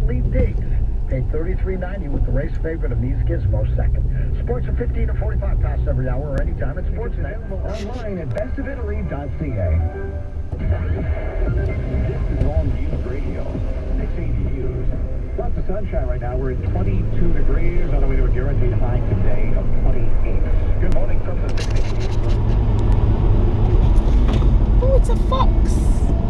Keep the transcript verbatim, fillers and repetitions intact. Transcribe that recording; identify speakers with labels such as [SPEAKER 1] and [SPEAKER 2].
[SPEAKER 1] Lee Diggs paid thirty-three ninety with the race favorite Amise Gizmo second. Sports are fifteen to forty-five past every hour or anytime at Sportsnet.
[SPEAKER 2] Online at best of italy dot c a.
[SPEAKER 3] This is All News Radio, six eighty News. Lots of sunshine right now. We're at twenty-two degrees on the way to a guaranteed high today of twenty-eight. Good morning from the six eighty News.
[SPEAKER 4] Oh, it's a fox.